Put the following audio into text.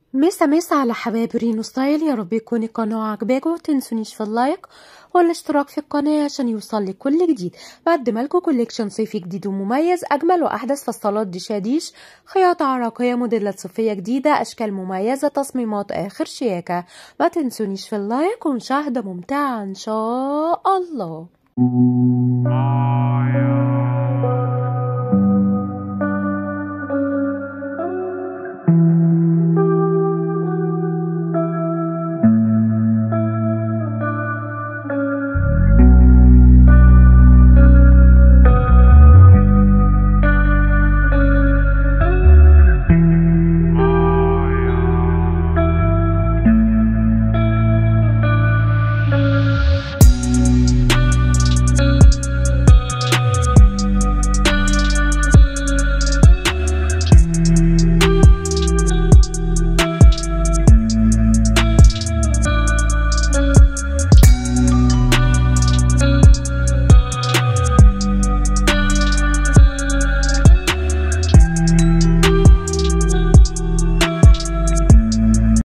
مسا على حبايب رينو ستايل، يا رب يكون القناة عجباكم. متنسونيش في اللايك والاشتراك في القناة عشان يوصل كل جديد. بقدم لكم كوليكشن صيفي جديد ومميز، اجمل واحدث فصالات دشاديش، خياطة عراقية، موديلات صيفية جديدة، اشكال مميزة، تصميمات اخر شياكة. ما تنسونيش في اللايك ومشاهدة ممتعة ان شاء الله.